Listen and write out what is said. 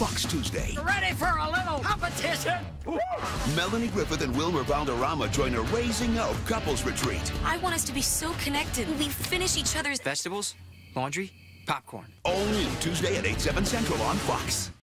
Fox Tuesday. Ready for a little competition? Melanie Griffith and Wilmer Valderrama join a Raising Hope couples retreat. I want us to be so connected. We finish each other's Vegetables, laundry, popcorn. All new Tuesday at 8/7 Central on Fox.